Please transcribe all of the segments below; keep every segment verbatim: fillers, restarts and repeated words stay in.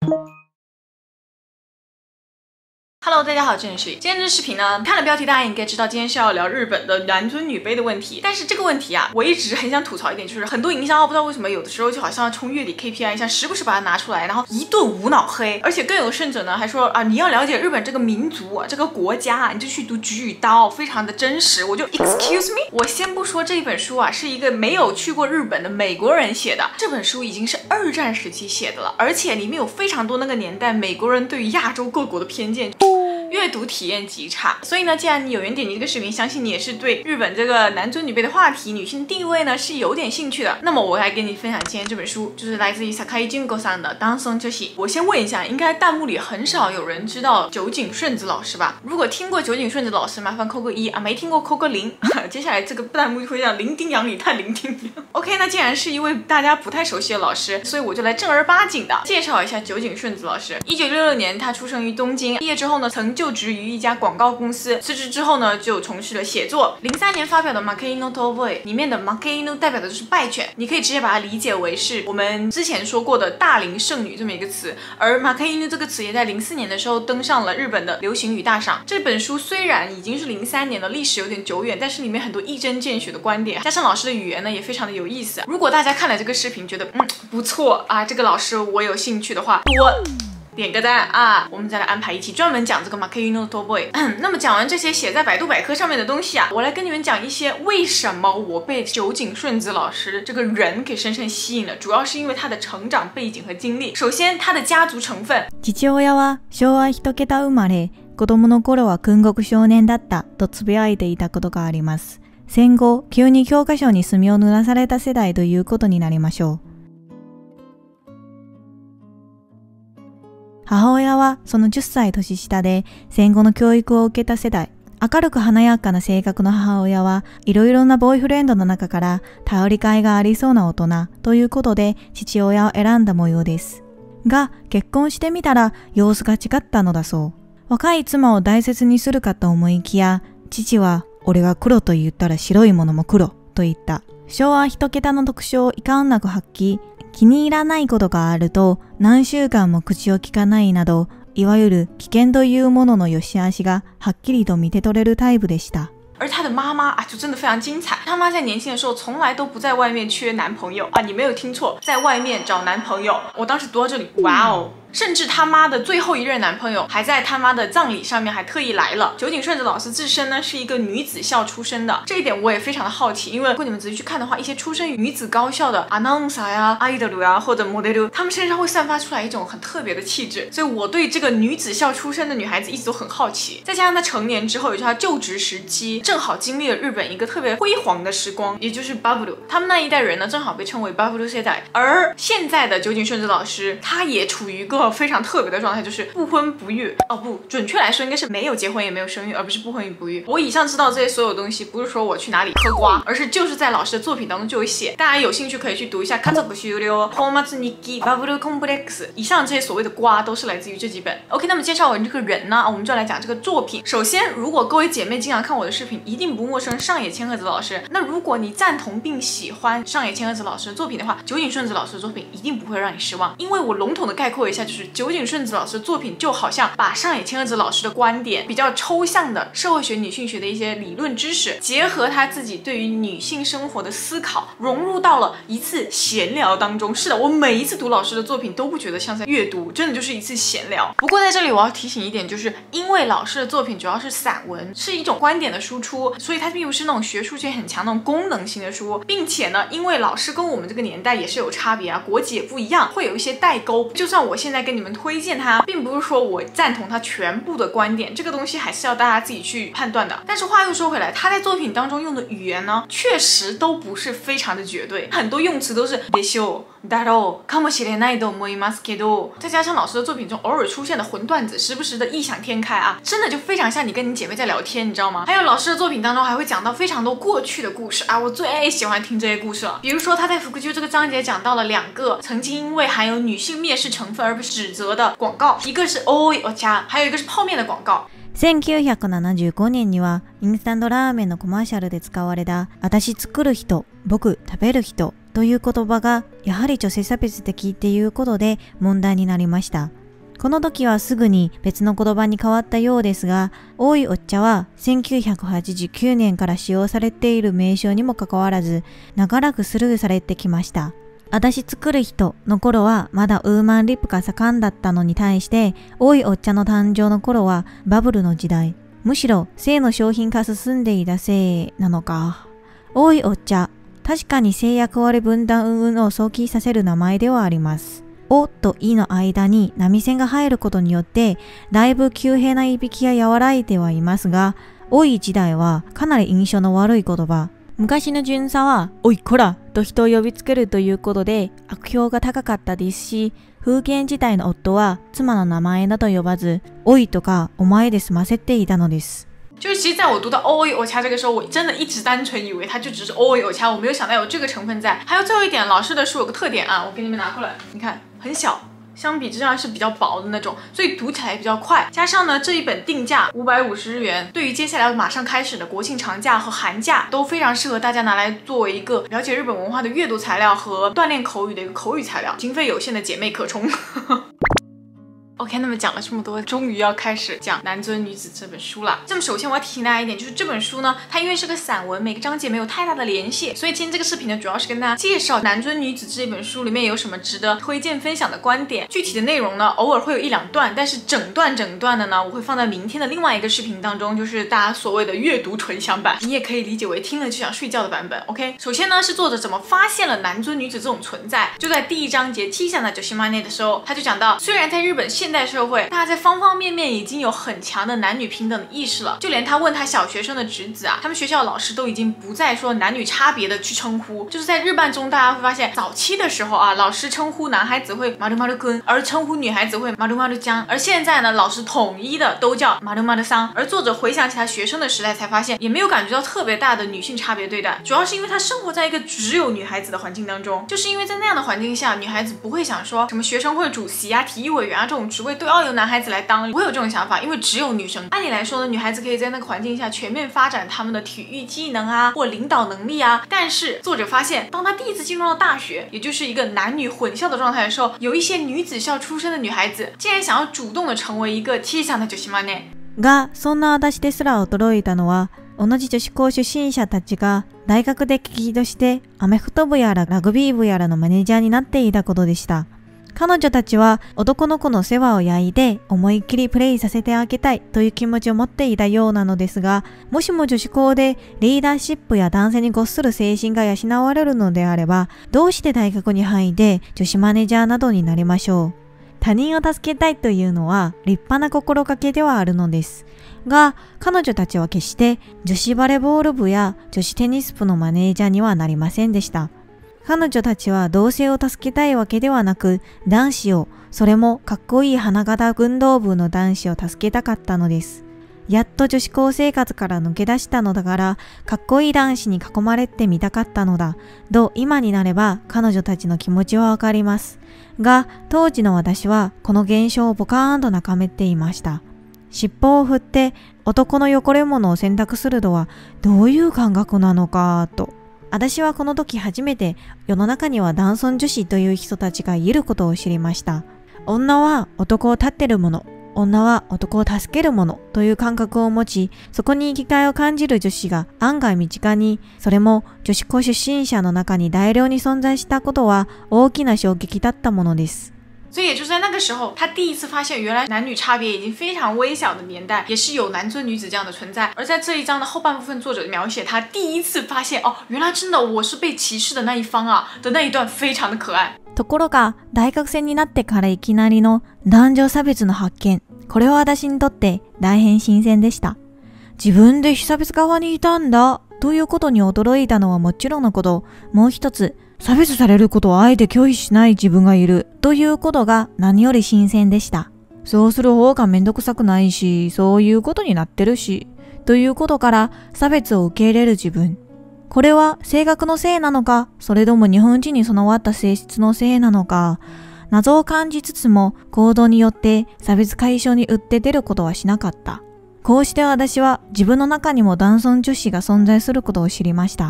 Hello， 大家好，这里是今天这视频呢，看了标题大家应该知道今天是要聊日本的男尊女卑的问题。但是这个问题啊，我一直很想吐槽一点，就是很多营销号不知道为什么有的时候就好像冲月底 K P I 一样，时不时把它拿出来，然后一顿无脑黑。而且更有甚者呢，还说啊，你要了解日本这个民族啊，这个国家啊，你就去读《菊与刀》，非常的真实。我就 excuse me， 我先不说这一本书啊是一个没有去过日本的美国人写的，这本书已经是二战时期写的了，而且里面有非常多那个年代美国人对于亚洲各国的偏见。阅读体验极差，所以呢，既然你有缘点击这个视频，相信你也是对日本这个男尊女卑的话题、女性地位呢是有点兴趣的。那么我来跟你分享今天这本书，就是来自于 Sakai Junko さん的《单身女子》。我先问一下，应该弹幕里很少有人知道酒井顺子老师吧？如果听过酒井顺子老师，麻烦扣个一啊；没听过扣个零。接下来这个弹幕会叫零丁洋里太零丁洋。OK， 那既然是一位大家不太熟悉的老师，所以我就来正儿八经的介绍一下酒井顺子老师。一九六六年，他出生于东京，毕业之后呢，曾就职于一家广告公司，辞职之后呢，就从事了写作。零三年发表的《Makei no Toboe》里面的 Makei no 代表的就是败犬，你可以直接把它理解为是我们之前说过的大龄剩女这么一个词。而 Makei no 这个词也在零四年的时候登上了日本的流行语大赏。这本书虽然已经是零三年了，历史有点久远，但是里面很多一针见血的观点，加上老师的语言呢也非常的有意思。如果大家看了这个视频觉得嗯不错啊，这个老师我有兴趣的话，多点个赞啊！我们再来安排一期专门讲这个 Makei no Toboe。那么讲完这些写在百度百科上面的东西啊，我来跟你们讲一些为什么我被酒井顺子老师这个人给深深吸引了，主要是因为他的成长背景和经历。首先，他的家族成分。 父親は昭和一桁生まれ、子供の頃は軍国少年だったとつぶやいていたことがあります。戦後、急に教科書に墨を塗らされた世代ということになりましょう。母親はそのじゅっさい年下で戦後の教育を受けた世代。明るく華やかな性格の母親はいろいろなボーイフレンドの中から頼りがいがありそうな大人ということで父親を選んだ模様です。が、結婚してみたら様子が違ったのだそう。若い妻を大切にするかと思いきや、父は俺が黒と言ったら白いものも黒と言った。昭和一桁の特徴を遺憾なく発揮。気に入らないことがあると何週間も口を聞かないなど、いわゆる危険というものの良し悪しがはっきりと見て取れるタイプでした。 而他的妈妈啊，就真的非常精彩。他妈在年轻的时候从来都不在外面缺男朋友啊，你没有听错，在外面找男朋友。我当时读到这里，哇哦！甚至他妈的最后一任男朋友还在他妈的葬礼上面还特意来了。酒井顺子老师自身呢是一个女子校出身的，这一点我也非常的好奇，因为如果你们仔细去看的话，一些出身于女子高校的 announcer 呀、idol 呀或者 model， 他们身上会散发出来一种很特别的气质，所以我对这个女子校出身的女孩子一直都很好奇。再加上她成年之后，也就是她就职时期，正好经历了日本一个特别辉煌的时光，也就是 bubble。他们那一代人呢，正好被称为 bubble 世代。而现在的酒井顺子老师，他也处于一个非常特别的状态，就是不婚不育。哦不，准确来说应该是没有结婚也没有生育，而不是不婚与不育。我以上知道这些所有东西，不是说我去哪里嗑瓜，而是就是在老师的作品当中就有写。大家有兴趣可以去读一下《家族終了本末日記バブルコンプレックス》。以上这些所谓的瓜都是来自于这几本。OK， 那么介绍完这个人呢，我们就来讲这个作品。首先，如果各位姐妹经常看我的视频，一定不陌生上野千鹤子老师。那如果你赞同并喜欢上野千鹤子老师的作品的话，酒井顺子老师的作品一定不会让你失望。因为我笼统的概括一下，就是酒井顺子老师的作品就好像把上野千鹤子老师的观点，比较抽象的社会学、女性学的一些理论知识，结合他自己对于女性生活的思考，融入到了一次闲聊当中。是的，我每一次读老师的作品都不觉得像在阅读，真的就是一次闲聊。不过在这里我要提醒一点，就是因为老师的作品主要是散文，是一种观点的输出，所以它并不是那种学术性很强那种功能性的书，并且呢，因为老师跟我们这个年代也是有差别啊，国籍也不一样，会有一些代沟。就算我现在跟你们推荐他，并不是说我赞同他全部的观点，这个东西还是要大家自己去判断的。但是话又说回来，他在作品当中用的语言呢，确实都不是非常的绝对，很多用词都是でしょう、だろう、かもしれないと思いますけど，再加上老师的作品中偶尔出现的混段子，时不时的异想天开啊，真的就非常像你跟你姐妹在聊天，你知道吗？还有老师的作品当中还会讲到非常多过去的故事啊，我最喜欢听这些故事了。比如说他在福库鸠这个章节讲到了两个曾经因为含有女性蔑视成分而被指责的广告，一个是 Oi Ocha， 还有一个是泡面的广告。 せんきゅうひゃくななじゅうごねんにはインスタントラーメンのコマーシャルで使われた私作る人、僕食べる人という言葉がやはり女性差別的っていうことで問題になりました。この時はすぐに別の言葉に変わったようですが、おいお茶はせんきゅうひゃくはちじゅうきゅうねんから使用されている名称にもかかわらず、長らくスルーされてきました。私作る人の頃はまだウーマンリップが盛んだったのに対して、おいお茶の誕生の頃はバブルの時代。むしろ性の商品化進んでいたせいなのか。おいお茶、確かに性役割分担云々を想起させる名前ではあります。おといの間に波線が入ることによって、だいぶ急変ないびきが和らいではいますが、おい時代はかなり印象の悪い言葉。昔の巡査は、おいこらと人を呼びつけるということで悪評が高かったですし、封建時代の夫は妻の名前など呼ばず、おいとかお前で済ませていたのです。 就是其实在我读到 O I O 恰这个时候，我真的一直单纯以为它就只是 O I O 恰，我没有想到有这个成分在。还有最后一点，老师的书有个特点啊，我给你们拿过来，你看很小，相比之下是比较薄的那种，所以读起来也比较快。加上呢，这一本定价五百五十日元，对于接下来马上开始的国庆长假和寒假都非常适合大家拿来作为一个了解日本文化的阅读材料和锻炼口语的一个口语材料。经费有限的姐妹可冲。OK， 那么讲了这么多，终于要开始讲《男尊女子》这本书了。那么首先我要提醒大家一点，就是这本书呢，它因为是个散文，每个章节没有太大的联系，所以今天这个视频呢，主要是跟大家介绍《男尊女子》这本书里面有什么值得推荐分享的观点。具体的内容呢，偶尔会有一两段，但是整段整段的呢，我会放在明天的另外一个视频当中，就是大家所谓的阅读纯享版，你也可以理解为听了就想睡觉的版本。OK， 首先呢是作者怎么发现了男尊女子这种存在，就在第一章节七下的九西马内的时候，他就讲到，虽然在日本现代社会，大家在方方面面已经有很强的男女平等的意识了，就连他问他小学生的侄子啊，他们学校老师都已经不再说男女差别的去称呼，就是在日漫中大家会发现，早期的时候啊，老师称呼男孩子会马鲁马鲁君，而称呼女孩子会马鲁马鲁江，而现在呢，老师统一的都叫马鲁马鲁桑。而作者回想起他学生的时代，才发现也没有感觉到特别大的女性差别对待，主要是因为他生活在一个只有女孩子的环境当中，就是因为在那样的环境下，女孩子不会想说什么学生会主席啊、体育委员啊这种职位都要由男孩子来当，不会有这种想法，因为只有女生。按理来说呢，女孩子可以在那个环境下全面发展她们的体育技能啊，或领导能力啊。但是作者发现，当她第一次进入到大学，也就是一个男女混校的状态的时候，有一些女子校出身的女孩子，竟然想要主动的成为一个小さな女子マネ。 が、そんな私ですら驚いたのは、同じ女子校出身者たちが大学で喜々としてアメフト部やらラグビー部やらのマネージャーになっていたことでした。彼女たちは男の子の世話を焼いて思いっきりプレイさせてあげたいという気持ちを持っていたようなのですが、もしも女子校でリーダーシップや男性にごっする精神が養われるのであれば、どうして大学に入って女子マネージャーなどになりましょう。他人を助けたいというのは立派な心がけではあるのです。が、彼女たちは決して女子バレーボール部や女子テニス部のマネージャーにはなりませんでした。彼女たちは同性を助けたいわけではなく、男子を、それもかっこいい花形運動部の男子を助けたかったのです。やっと女子高生活から抜け出したのだから、かっこいい男子に囲まれてみたかったのだ。と今になれば彼女たちの気持ちはわかります。が、当時の私はこの現象をポカーンと眺めていました。尻尾を振って男の汚れ物を選択するのはどういう感覚なのかと。私はこの時初めて世の中には男尊女子という人たちがいることを知りました。女は男を立ってるもの、女は男を助けるものという感覚を持ち、そこに生きがいを感じる女子が案外身近に、それも女子校出身者の中に大量に存在したことは大きな衝撃だったものです。 所以也就在那个时候，他第一次发现原来男女差别已经非常微小的年代，也是有男尊女子这样的存在。而在这一章的后半部分，作者描写他第一次发现，哦，原来真的我是被歧视的那一方啊的那一段，非常的可愛。 ところが、大学生になってからいきなりの男女差別の発見。これは私にとって大変新鮮でした。自分で被差別側にいたんだということに驚いたのはもちろんのこと、もう一つ、差別されることをあえて拒否しない自分がいるということが何より新鮮でした。そうする方がめんどくさくないし、そういうことになってるし、ということから差別を受け入れる自分。これは性格のせいなのか、それとも日本人に備わった性質のせいなのか、謎を感じつつも行動によって差別解消に打って出ることはしなかった。こうして私は自分の中にも男尊女子が存在することを知りました。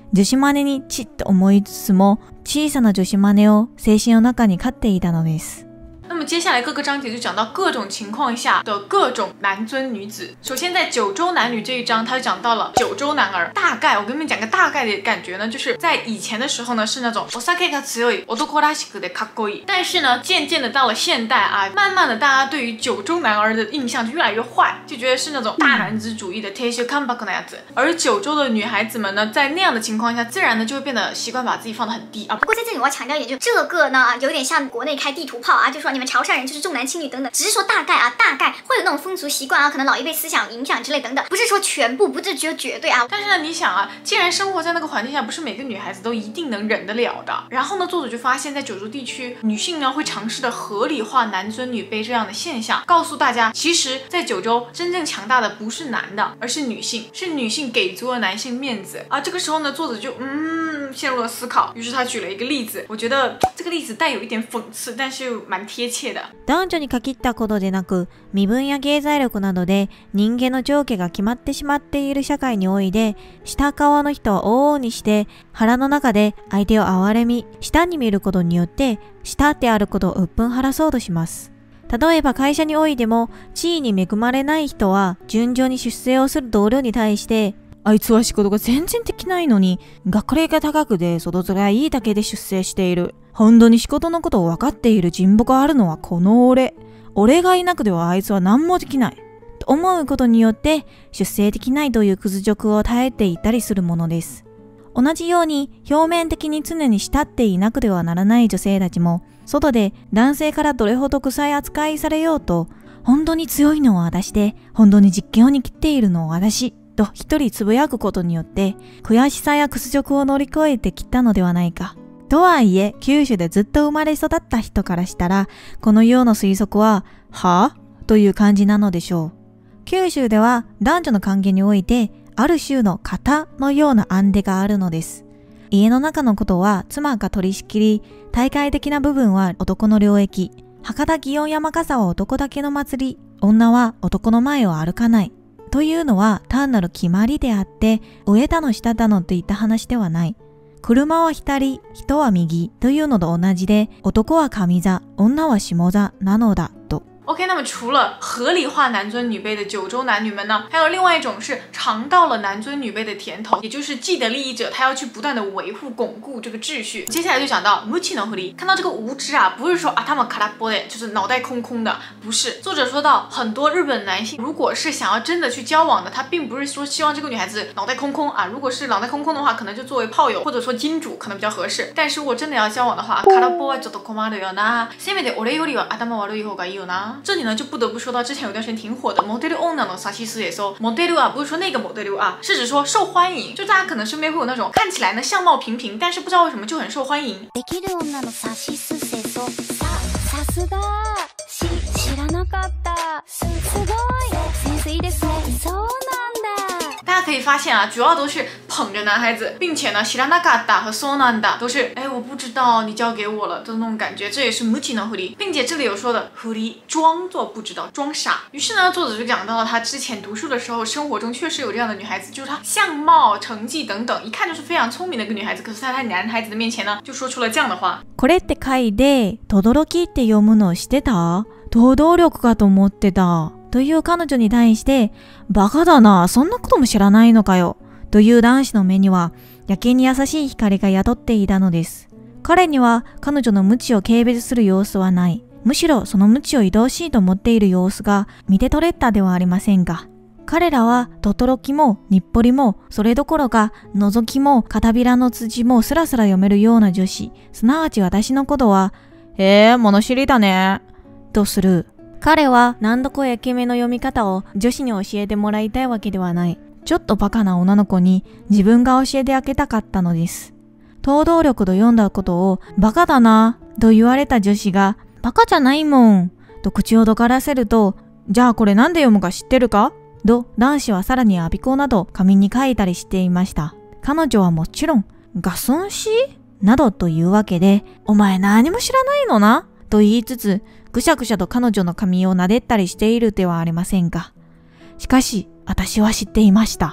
女子マネにチッと思いつつも、小さな女子マネを精神の中に飼っていたのです。 那么接下来各个章节就讲到各种情况下的各种男尊女子。首先在九州男女这一章，他就讲到了九州男儿。大概我跟你们讲个大概的感觉呢，就是在以前的时候呢是那种お酒が強い男らしくでかっこいい，但是呢渐渐的到了现代啊，慢慢的大家对于九州男儿的印象就越来越坏，就觉得是那种大男子主义的铁血看白那样子。而九州的女孩子们呢，在那样的情况下，自然的就会变得习惯把自己放得很低啊。 不过在这里我要强调一点，就这个呢有点像国内开地图炮啊，就说你们潮汕人就是重男轻女等等，只是说大概啊，大概会有那种风俗习惯啊，可能老一辈思想影响之类等等，不是说全部，不是只有绝对啊。 但是呢，你想啊，既然生活在那个环境下，不是每个女孩子都一定能忍得了的。然后呢，作者就发现，在九州地区，女性呢会尝试的合理化男尊女卑这样的现象，告诉大家，其实，在九州真正强大的不是男的，而是女性，是女性给足了男性面子啊。这个时候呢，作者就嗯陷入了思考，于是他举了一个例子，我觉得这个例子带有一点讽刺，但是又蛮贴切的。 男女に限ったことでなく、身分や経済力などで人間の上下が決まってしまっている社会において、下側の人を往々にして腹の中で相手を憐れみ、下に見ることによって下であることを鬱憤晴らそうとします。例えば会社においても地位に恵まれない人は順調に出世をする同僚に対して、あいつは仕事が全然できないのに学歴が高くで外面がいいだけで出世している。本当に仕事のことを分かっている人望があるのはこの俺。俺がいなくてはあいつは何もできない。と思うことによって出世できないという屈辱を耐えていたりするものです。同じように表面的に常に慕っていなくてはならない女性たちも、外で男性からどれほど臭い扱いされようと、本当に強いのは私で、本当に実況に切っているのは私。と一人つぶやくことによって悔しさや屈辱を乗り越えてきたのではないか。とはいえ九州でずっと生まれ育った人からしたらこのような推測ははぁという感じなのでしょう。九州では男女の関係においてある種の型のようなアンデがあるのです。家の中のことは妻が取り仕切り、大会的な部分は男の領域、博多祇園山笠は男だけの祭り、女は男の前を歩かないというのは単なる決まりであって、上だの下だのといった話ではない。車は左、人は右というのと同じで、男は上座、女は下座なのだと。 OK， 那么除了合理化男尊女卑的九州男女们呢，还有另外一种是尝到了男尊女卑的甜头，也就是既得利益者，他要去不断的维护巩固这个秩序。接下来就讲到無知のふり，看到这个无知啊，不是说頭空っぽで，就是脑袋空空的，不是。作者说到，很多日本男性如果是想要真的去交往的，他并不是说希望这个女孩子脑袋空空啊，如果是脑袋空空的话，可能就作为炮友或者说金主可能比较合适。但是如果真的要交往的话，空っぽはちょっと困るよな。せめて俺よりは頭悪い方がいいよな。这里呢就不得不说到之前有段时间挺火的モデル女のサシス也说モデル啊，不是说那个モデル啊，是指说受欢迎，就大家可能身边会有那种看起来呢相貌平平，但是不知道为什么就很受欢迎。 できる女のサシス清楚ささすがし知らなかったすすごいセンスいいですねそうなんだ。 大家可以发现啊，主要都是捧着男孩子，并且呢，知らなかった和そうなんだ都是哎我不知道你交给我了的那种感觉，这也是無知のふり，并且这里有说的ふり装作不知道，装傻。于是呢，作者就讲到了他之前读书的时候，生活中确实有这样的女孩子，就是她相貌、成绩等等，一看就是非常聪明的一个女孩子，可是在她男孩子的面前呢，就说出了这样的話。 これって書いて、とどろきって読むのしてた？行動力かと思ってた。という彼女に対して、バカだな、そんなことも知らないのかよ。という男子の目には、やけに優しい光が宿っていたのです。彼には彼女の無知を軽蔑する様子はない。むしろその無知を愛おしいと思っている様子が見て取れたではありませんか。彼らはトトロキも日暮里もそれどころか覗きも片びらの辻もスラスラ読めるような女子、すなわち私のことは、へえ、物知りだね、とする。彼は何度こやけめの読み方を女子に教えてもらいたいわけではない。ちょっとバカな女の子に自分が教えてあげたかったのです。行動力と読んだことをバカだなと言われた女子がバカじゃないもんと口をどからせると、じゃあこれなんで読むか知ってるかと男子はさらにアビコなど紙に書いたりしていました。彼女はもちろんガソンシなどというわけで、お前何も知らないのなと言いつつ、ぐしゃぐしゃと彼女の髪を撫でったりしているではありませんか。しかし、私は知っていました。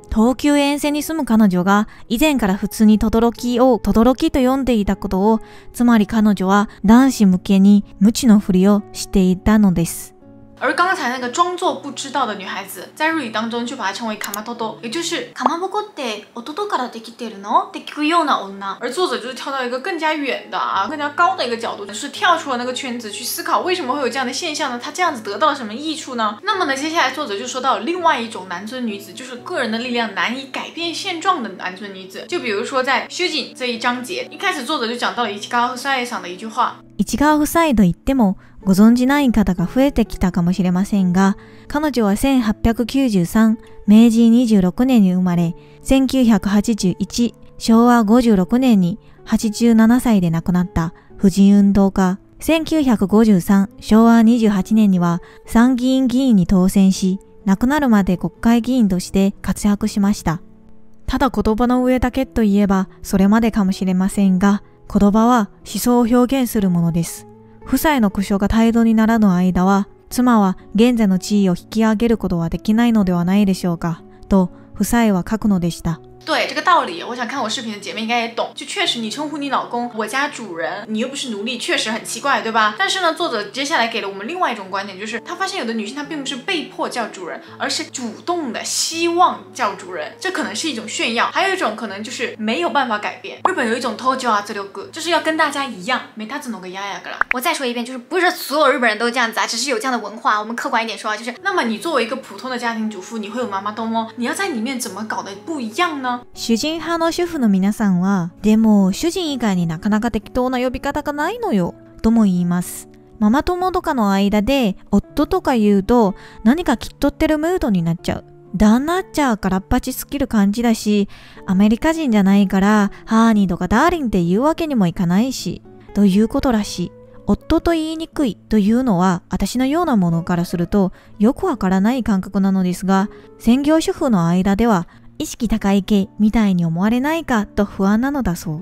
東急沿線に住む彼女が以前から普通に轟を轟と呼んでいたことを、つまり彼女は男子向けに無知のふりをしていたのです。 而刚才那个装作不知道的女孩子，在日语当中就把它称为卡マトト，也就是かまぼこって弟からできてるのって聞くような女。 而作者就是跳到一个更加远的啊，更加高的一个角度，就是跳出了那个圈子去思考为什么会有这样的现象呢？他这样子得到了什么益处呢？那么呢，接下来作者就说到了另外一种男尊女子，就是个人的力量难以改变现状的男尊女子。就比如说在修景这一章节，一开始作者就讲到了市川夫妻さん的一句话。 市川夫妻と言ってもご存じない方が増えてきたかもしれませんが、彼女はせんはっぴゃくきゅうじゅうさん、めいじにじゅうろくねんに生まれ、せんきゅうひゃくはちじゅういち、しょうわごじゅうろくねんにはちじゅうななさいで亡くなった婦人運動家。せんきゅうひゃくごじゅうさん、しょうわにじゅうはちねんには参議院議員に当選し、亡くなるまで国会議員として活躍しました。ただ言葉の上だけといえばそれまでかもしれませんが、言葉は思想を表現するものです。夫妻の苦笑が態度にならぬ間は、妻は現在の地位を引き上げることはできないのではないでしょうか、と夫妻は書くのでした。 对这个道理，我想看我视频的姐妹应该也懂。就确实，你称呼你老公我家主人，你又不是奴隶，确实很奇怪，对吧？但是呢，作者接下来给了我们另外一种观点，就是他发现有的女性她并不是被迫叫主人，而是主动的希望叫主人，这可能是一种炫耀，还有一种可能就是没有办法改变。日本有一种tojo啊这六个，就是要跟大家一样，没他这种个呀呀个啦。 我再说一遍，就是不是所有日本人都这样子啊，只是有这样的文化。我们客观一点说啊，就是那么你作为一个普通的家庭主妇，你会有妈妈兜吗？你要在里面怎么搞得不一样呢？ 主人派の主婦の皆さんは、でも主人以外になかなか適当な呼び方がないのよ、とも言います。ママ友とかの間で夫とか言うと何か気取ってるムードになっちゃう。旦那っちゃからっぱちすぎる感じだし、アメリカ人じゃないからハーニーとかダーリンって言うわけにもいかないし、ということらしい。夫と言いにくいというのは私のようなものからするとよくわからない感覚なのですが、専業主婦の間では意識高い系みたいに思われないかと不安なのだそう。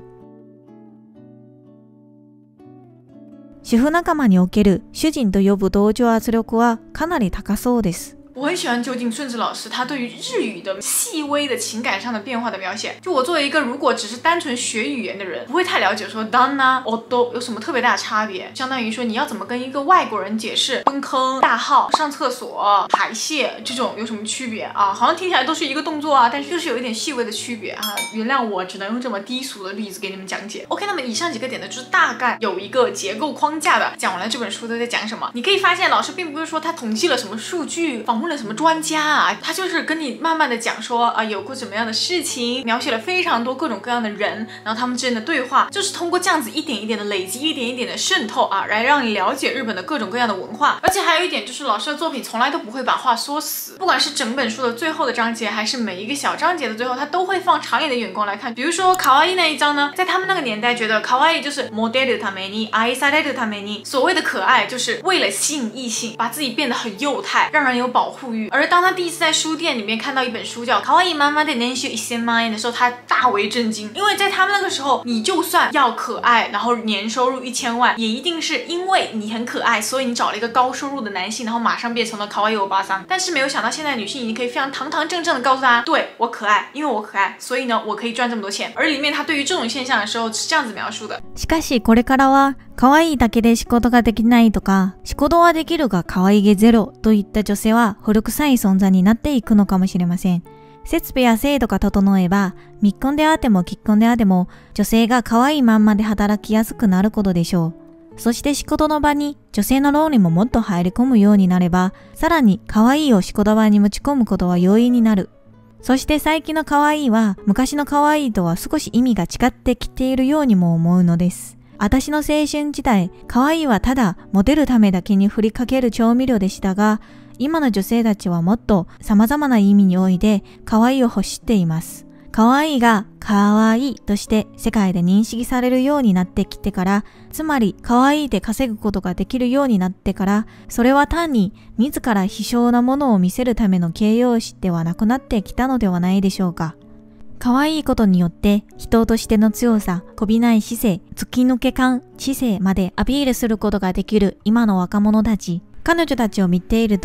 主婦仲間における主人と呼ぶ同調圧力はかなり高そうです。 我很喜欢究竟顺治老师他对于日语的细微的情感上的变化的描写。就我作为一个如果只是单纯学语言的人，不会太了解说旦那、夫有什么特别大的差别。相当于说你要怎么跟一个外国人解释蹲坑、大号、上厕所、排泄这种有什么区别啊？好像听起来都是一个动作啊，但是就是有一点细微的区别啊。原谅我只能用这么低俗的例子给你们讲解。OK， 那么以上几个点呢，就是大概有一个结构框架的讲完了这本书都在讲什么。你可以发现老师并不是说他统计了什么数据，访问了什么专家啊，他就是跟你慢慢的讲说啊有过什么样的事情，描写了非常多各种各样的人，然后他们之间的对话，就是通过这样子一点一点的累积，一点一点的渗透啊，来让你了解日本的各种各样的文化。而且还有一点就是老师的作品从来都不会把话说死，不管是整本书的最后的章节，还是每一个小章节的最后，他都会放长远的眼光来看。比如说卡哇伊那一章呢，在他们那个年代觉得卡哇伊就是モデルために愛されるために，所谓的可爱就是为了吸引异性，把自己变得很幼态，让人有保护欲。而当他第一次在书店里面看到一本书叫《卡哇伊妈妈的年収一千万円》的时候，他大为震惊，因为在他们那个时候，你就算要可爱，然后年收入一千万，也一定是因为你很可爱，所以你找了一个高收入的男性，然后马上变成了卡哇伊欧巴桑。但是没有想到，现在女性已经可以非常堂堂正正的告诉他，对我可爱，因为我可爱，所以呢，我可以赚这么多钱。而里面他对于这种现象的时候是这样子描述的。 しかしこれからは可愛いだけで仕事ができないとか、仕事はできるが可愛げゼロといった女性は古臭い存在になっていくのかもしれません。設備や制度が整えば、密婚であっても結婚であっても、女性が可愛いまんまで働きやすくなることでしょう。そして仕事の場に女性の労にももっと入り込むようになれば、さらに可愛いを仕事場に持ち込むことは容易になる。そして最近の可愛いは昔の可愛いとは少し意味が違ってきているようにも思うのです。私の青春時代、可愛いはただモテるためだけに振りかける調味料でしたが、今の女性たちはもっと様々な意味において可愛いを欲しています。可愛いが可愛いとして世界で認識されるようになってきてから、つまり可愛いで稼ぐことができるようになってから、それは単に自ら卑小なものを見せるための形容詞ではなくなってきたのではないでしょうか。可愛いことによって人としての強さ、こびない姿勢、突き抜け感、知性までアピールすることができる今の若者たち。彼女たちを見ていると、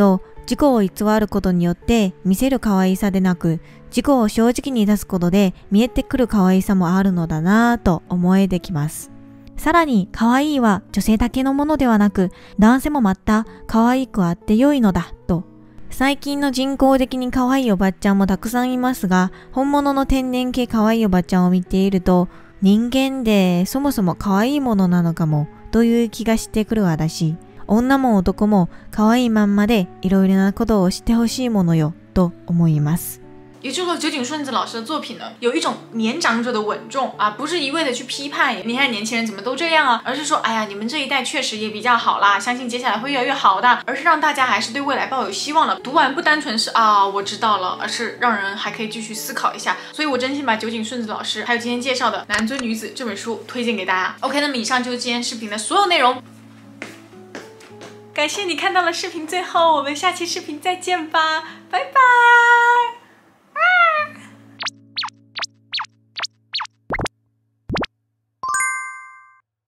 自己を偽ることによって見せる可愛さでなく、自己を正直に出すことで見えてくる可愛さもあるのだなぁと思えてきます。さらに、可愛いは女性だけのものではなく、男性もまた可愛くあって良いのだと。最近の人工的に可愛いおばちゃんもたくさんいますが、本物の天然系可愛いおばちゃんを見ていると、人間でそもそも可愛いものなのかもという気がしてくるわだし、女も男も可愛いまんまでいろいろなことをしてほしいものよと思います。 也就是说，酒井顺子老师的作品呢，有一种年长者的稳重啊，不是一味的去批判，你看年轻人怎么都这样啊，而是说，哎呀，你们这一代确实也比较好啦，相信接下来会越来越好的，而是让大家还是对未来抱有希望的。读完不单纯是啊我知道了，而是让人还可以继续思考一下。所以我真心把酒井顺子老师还有今天介绍的《男尊女子》这本书推荐给大家。OK， 那么以上就是今天视频的所有内容。感谢你看到了视频最后，我们下期视频再见吧，拜拜。